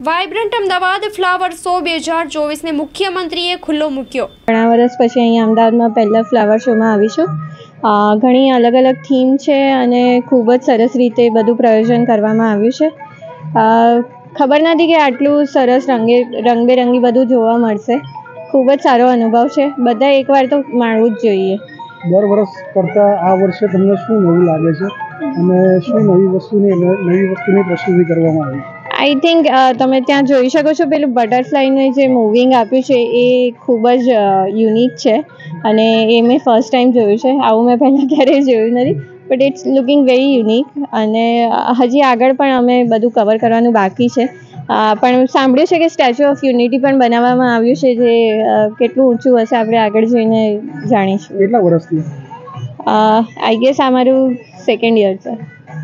Vibrant Ahmedabad flower show 2024ને મુખ્યમંત્રીએ ખુલ્લો મૂક્યો। ઘણા વર્ષ પછી અહીં અમદાવાદમાં પહેલા ફ્લાવર શોમાં આવીશું। ઘણી અલગ અલગ થીમ છે અને ખૂબ જ સરસ રીતે બધું પ્રયોજન કરવામાં આવ્યું છે। ખબર નથી કે આટલું સરસ રંગબેરંગી બધું જોવા મળશે। ખૂબ જ સારો અનુભવ છે, બધા એકવાર તો માણવું જ જોઈએ। દર વર્ષ કરતાં આ વર્ષે તમને શું નવું લાગે છે અને શું નવી વસ્તુની પ્રસ્તુતિ કરવામાં આવી? આઈ થિંક તમે ત્યાં જોઈ શકો છો, પેલું બટરફ્લાયનું જે મૂવિંગ આપ્યું છે એ ખૂબ જ યુનિક છે અને એ મેં ફર્સ્ટ ટાઈમ જોયું છે। આવું મેં પહેલાં ક્યારેય જોયું નથી, but it's looking very unique. અને હજી આગળ પણ અમે બધું કવર કરવાનું બાકી છે। પણ સાંભળ્યું છે કે સ્ટેચ્યુ ઓફ યુનિટી પણ બનાવવામાં આવ્યું છે, જે કેટલું ઊંચું હશે આપણે આગળ જોઈને જાણીશું। કેટલા વર્ષથી? આઈ ગેસ આ મારું 2nd યર છે।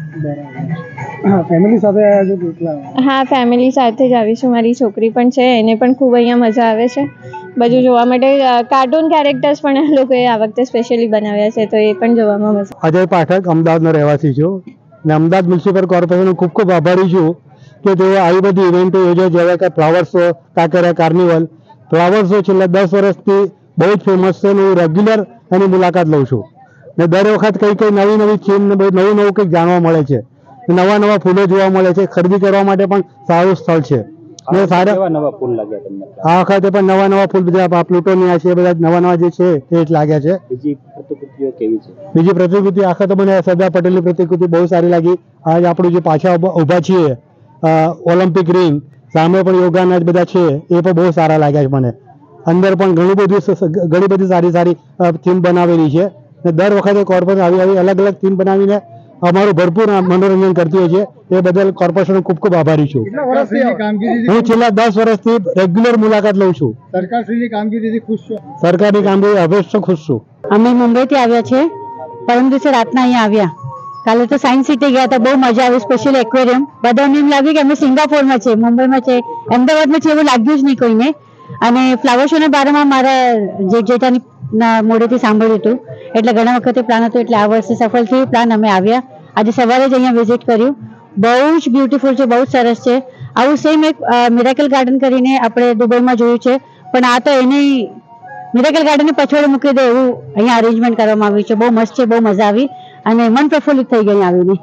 ફેમિલી સાથે આવ્યા છો કેટલા? હા, ફેમિલી સાથે જ આવીશું। મારી છોકરી પણ છે, એને પણ ખૂબ અહીંયા મજા આવે છે બધું જોવા માટે। કાર્ટૂન કેરેક્ટર્સ પણ આ લોકોએ આ વખતે સ્પેશિયલી બનાવ્યા છે, તો એ પણ જોવામાં મજા। અજય પાઠક અમદાવાદનો રહેવાસી છું અને અમદાવાદ મ્યુનિસિપલ કોર્પોરેશનનો ખૂબ ખૂબ આભારી છું કે તેઓ આવી બધી ઇવેન્ટો યોજે, જેવા કે flower show, Kankaria carnival. Flower show છેલ્લા 10 વર્ષથી બહુ જ ફેમસ છે અને હું રેગ્યુલર એની મુલાકાત લઉં છું ને દર વખત કંઈ નવી થીમ ને નવું કંઈક જાણવા મળે છે। નવા ફૂલો જોવા મળે છે, ખરીદી કરવા માટે પણ સારું સ્થળ છે। સારા નવા ફૂલ લાગ્યા તમને? આ વખતે પણ નવા ફૂલ બધા પ્લુટોનિયા છે, બધા નવા જે છે એ જ લાગ્યા છે। બીજી પ્રતિકૃતિઓ કેવી છે? બીજી પ્રતિકૃતિ આખા તો મને સરદાર પટેલની પ્રતિકૃતિ બહુ સારી લાગી। આજ આપણું જે પાછા ઊભા છીએ ઓલિમ્પિક રિંગ સામે પણ યોગાના બધા છે એ પણ બહુ સારા લાગ્યા છે મને। અંદર પણ ઘણી બધી સારી થીમ બનાવેલી છે ને દર વખતે કોર્પોરેશન આવી અલગ અલગ થીમ બનાવીને અમારું ભરપૂર મનોરંજન કરતી હોય છે, એ બદલ કોર્પોરેશન ખૂબ ખૂબ આભારી છું। હું છેલ્લા 10 વર્ષથી રેગ્યુલર મુલાકાત લઉં છું। સરકારશ્રીની કામગીરીથી ખુશ છો? સરકારની કામગીરી અવશ્ય ખુશ છું। અમે મુંબઈથી આવ્યા છે, પરમ દિવસે રાતના અહીંયા આવ્યા। કાલે તો સાયન્સ સિટી ગયા હતા, બહુ મજા આવી। સ્પેશિયલ એક્વેરિયમ, બધાને એમ લાગ્યું કે અમે સિંગાપોરમાં છે, મુંબઈમાં છે, અમદાવાદમાં છે એવું લાગ્યું જ નહીં કોઈને। અને ફ્લાવર શોના બારેમાં મારા જેઠાની મોઢેથી સાંભળ્યું હતું, એટલે ઘણા વખતે પ્લાન હતો, એટલે આ વર્ષે સફળ થયું પ્લાન। અમે આવ્યા, આજે સવારે જ અહીંયા વિઝિટ કર્યું। બહુ જ બ્યુટીફુલ છે, બહુ જ સરસ છે। આવું સેમ એક મિરેકલ ગાર્ડન કરીને આપણે દુબઈમાં જોયું છે, પણ આ તો એની મિરેકલ ગાર્ડનને પછવાડે મૂકી દે એવું અહીંયા અરેન્જમેન્ટ કરવામાં આવ્યું છે। બહુ મસ્ત છે, બહુ મજા આવી અને મન પ્રફુલ્લિત થઈ ગઈ આવીને।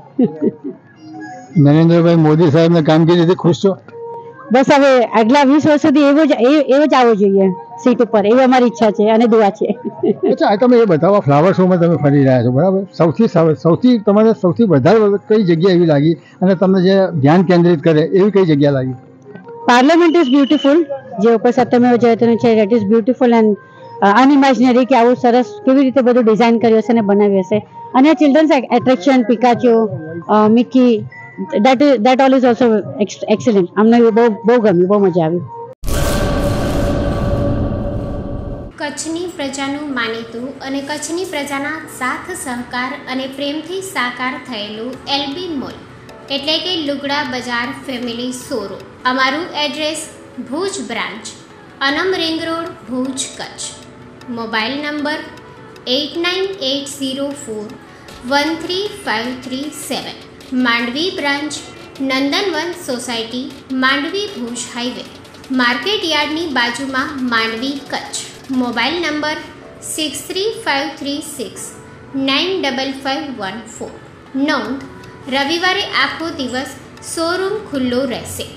નરેન્દ્રભાઈ મોદી સાહેબની કામગીરીથી ખુશ છો? બસ હવે આગલા 20 વર્ષ સુધી એવો જ આવવો જોઈએ સીટ ઉપર, એવી અમારી ઈચ્છા છે અને દુઆ છે। અચ્છા, તમે એ બતાવો ફ્લાવર શોમાં તમે ફરી રહ્યા છો, બરાબર? તમારે સૌથી વધારે કઈ જગ્યા એવી લાગી અને તમને જે ધ્યાન કેન્દ્રિત કરે એવી કઈ જગ્યા લાગી? પાર્લામેન્ટ ઇઝ બ્યુટીફુલ, જે ઉપર સત્યમેવ જયતે છે, that is beautiful and unimaginary કે આવું સરસ કેવી રીતે બધું ડિઝાઇન કર્યું હશે અને બનાવ્યું હશે। અને children's attraction, Pikachu, Mickey, that all is also excellent। અમને બહુ ગમ્યું, બહુ મજા આવી। કચ્છની પ્રજાનું માનીતું અને કચ્છની પ્રજાના સાથ સહકાર અને પ્રેમથી સાકાર થયેલું એલબી મોલ એટલે કે લુગડા બજાર ફેમિલી શોરૂમ। અમારું address Bhuj branch, Anam ring road, Bhuj, Kutch. Mobile number 8980413537। Mandvi branch, Nandanvan society, Mandvi, Bhuj highway, market યાર્ડની બાજુમાં, માંડવી, કચ્છ। Mobile number 6353695514। નોંધ: રવિવારે આખો દિવસ શોરૂમ ખુલ્લો રહેશે।